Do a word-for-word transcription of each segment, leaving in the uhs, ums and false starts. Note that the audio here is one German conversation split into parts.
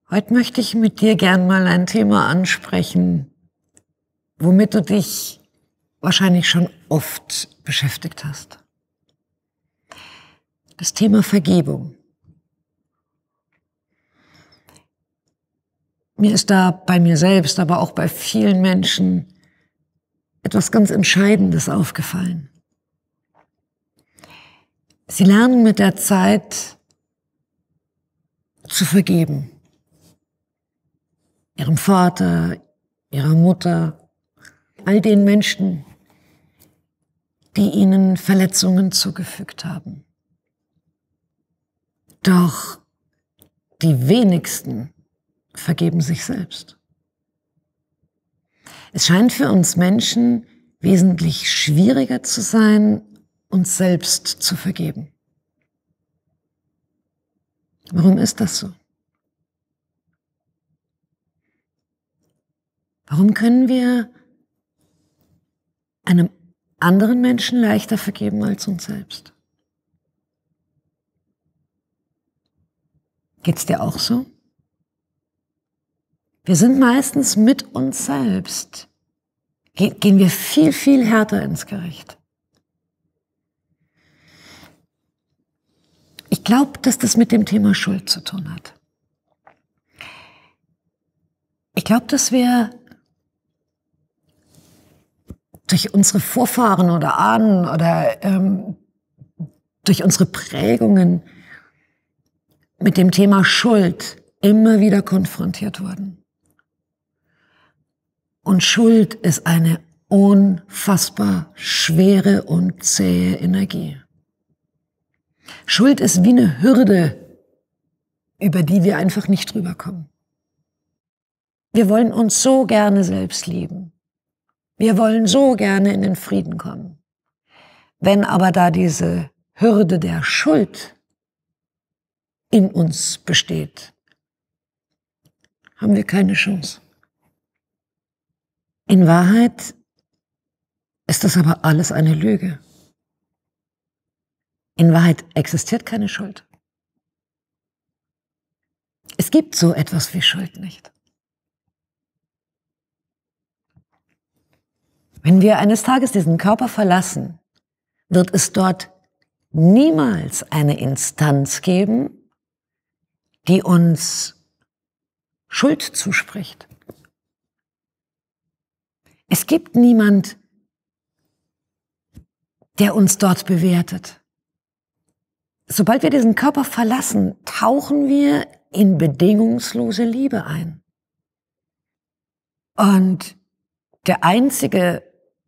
Heute möchte ich mit dir gern mal ein Thema ansprechen, womit du dich wahrscheinlich schon oft beschäftigt hast. Das Thema Vergebung. Mir ist da bei mir selbst, aber auch bei vielen Menschen etwas ganz Entscheidendes aufgefallen. Sie lernen mit der Zeit zu vergeben. Ihrem Vater, ihrer Mutter, all den Menschen, die ihnen Verletzungen zugefügt haben. Doch die wenigsten vergeben sich selbst. Es scheint für uns Menschen wesentlich schwieriger zu sein, uns selbst zu vergeben. Warum ist das so? Warum können wir einem anderen Menschen leichter vergeben als uns selbst? Geht's dir auch so? Wir sind meistens mit uns selbst. Ge- gehen wir viel, viel härter ins Gericht. Ich glaube, dass das mit dem Thema Schuld zu tun hat. Ich glaube, dass wir durch unsere Vorfahren oder Ahnen oder ähm, durch unsere Prägungen mit dem Thema Schuld immer wieder konfrontiert wurden. Und Schuld ist eine unfassbar schwere und zähe Energie. Schuld ist wie eine Hürde, über die wir einfach nicht drüber kommen. Wir wollen uns so gerne selbst lieben. Wir wollen so gerne in den Frieden kommen. Wenn aber da diese Hürde der Schuld in uns besteht, haben wir keine Chance. In Wahrheit ist das aber alles eine Lüge. In Wahrheit existiert keine Schuld. Es gibt so etwas wie Schuld nicht. Wenn wir eines Tages diesen Körper verlassen, wird es dort niemals eine Instanz geben, die uns Schuld zuspricht. Es gibt niemand, der uns dort bewertet. Sobald wir diesen Körper verlassen, tauchen wir in bedingungslose Liebe ein. Und der Einzige,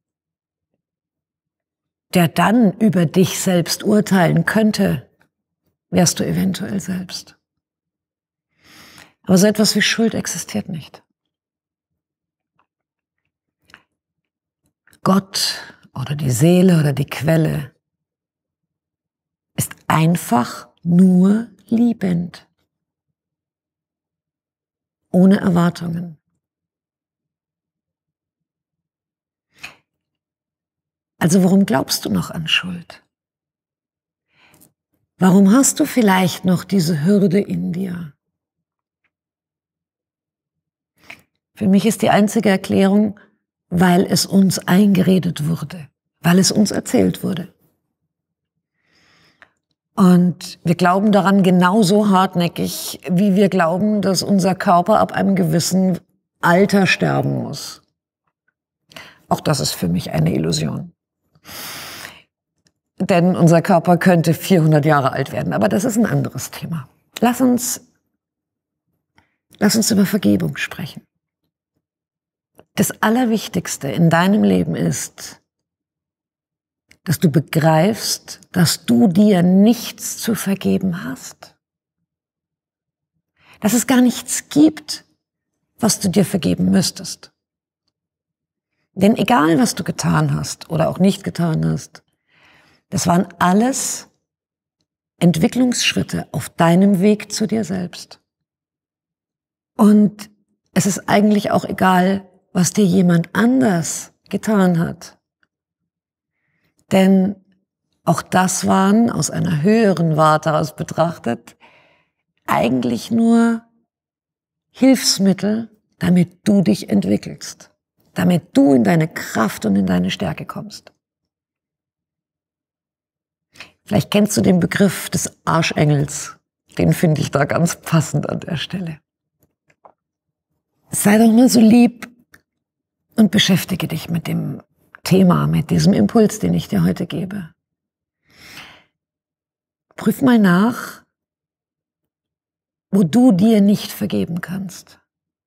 der dann über dich selbst urteilen könnte, wärst du eventuell selbst. Aber so etwas wie Schuld existiert nicht. Gott oder die Seele oder die Quelle ist einfach nur liebend, ohne Erwartungen. Also warum glaubst du noch an Schuld? Warum hast du vielleicht noch diese Hürde in dir? Für mich ist die einzige Erklärung, weil es uns eingeredet wurde, weil es uns erzählt wurde. Und wir glauben daran genauso hartnäckig, wie wir glauben, dass unser Körper ab einem gewissen Alter sterben muss. Auch das ist für mich eine Illusion. Denn unser Körper könnte vierhundert Jahre alt werden, aber das ist ein anderes Thema. Lass uns, lass uns über Vergebung sprechen. Das Allerwichtigste in deinem Leben ist, dass du begreifst, dass du dir nichts zu vergeben hast. Dass es gar nichts gibt, was du dir vergeben müsstest. Denn egal, was du getan hast oder auch nicht getan hast, das waren alles Entwicklungsschritte auf deinem Weg zu dir selbst. Und es ist eigentlich auch egal, was dir jemand anders getan hat. Denn auch das waren aus einer höheren Warte aus betrachtet eigentlich nur Hilfsmittel, damit du dich entwickelst, damit du in deine Kraft und in deine Stärke kommst. Vielleicht kennst du den Begriff des Arschengels. Den finde ich da ganz passend an der Stelle. Sei doch mal so lieb und beschäftige dich mit dem Thema, mit diesem Impuls, den ich dir heute gebe. Prüf mal nach, wo du dir nicht vergeben kannst.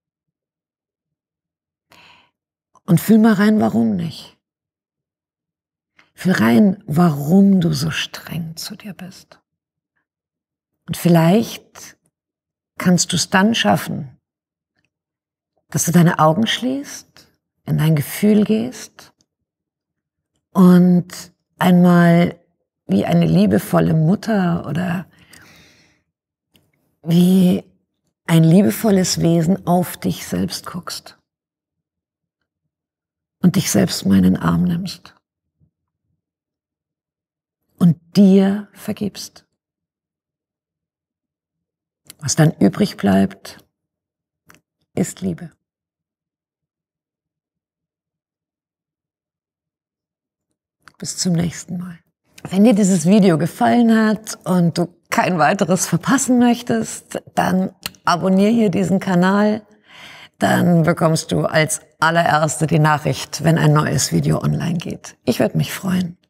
Und fühl mal rein, warum nicht. Fühl rein, warum du so streng zu dir bist. Und vielleicht kannst du es dann schaffen, dass du deine Augen schließt, in dein Gefühl gehst und einmal wie eine liebevolle Mutter oder wie ein liebevolles Wesen auf dich selbst guckst und dich selbst mal in den Arm nimmst und dir vergibst. Was dann übrig bleibt, ist Liebe. Bis zum nächsten Mal. Wenn dir dieses Video gefallen hat und du kein weiteres verpassen möchtest, dann abonniere hier diesen Kanal. Dann bekommst du als allererste die Nachricht, wenn ein neues Video online geht. Ich würde mich freuen.